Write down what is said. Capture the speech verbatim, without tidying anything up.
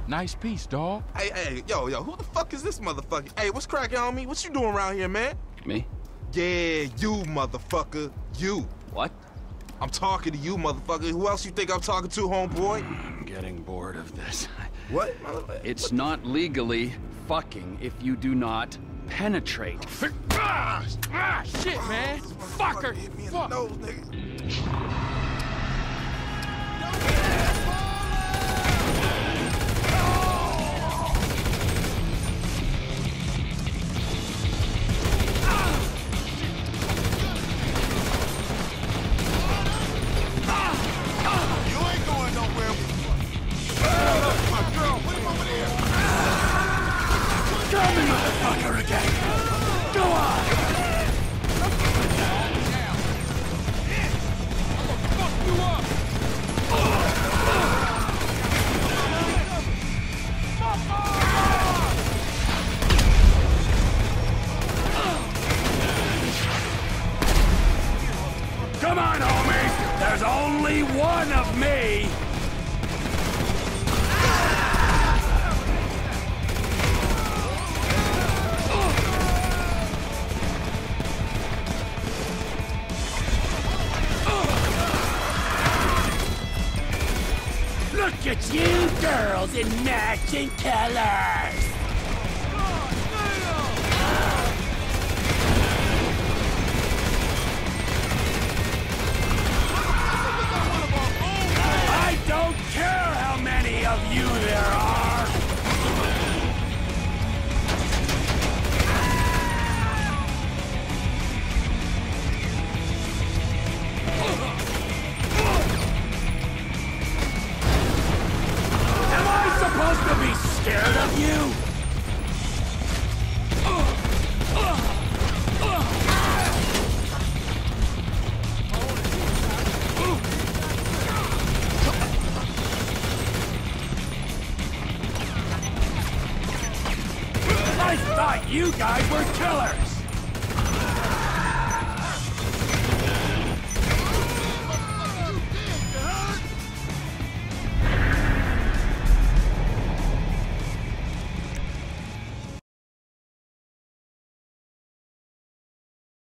Nice piece, dawg. Hey, hey, yo, yo, who the fuck is this motherfucker? Hey, what's cracking on me? What you doing around here, man? Me? Yeah, you, motherfucker. You. What? I'm talking to you, motherfucker. Who else you think I'm talking to, homeboy? I'm getting bored of this. What? It's what? not legally fucking if you do not penetrate. Ah, ah, shit, man. Fucker. Hit me in Fuck. the nose, nigga. Motherfucker again! Go on! Fuck you up! Come on, homies! There's only one of me! Look at you girls in matching colors! I don't care how many of you there are! Am I supposed to be scared of you? I thought you guys were killers!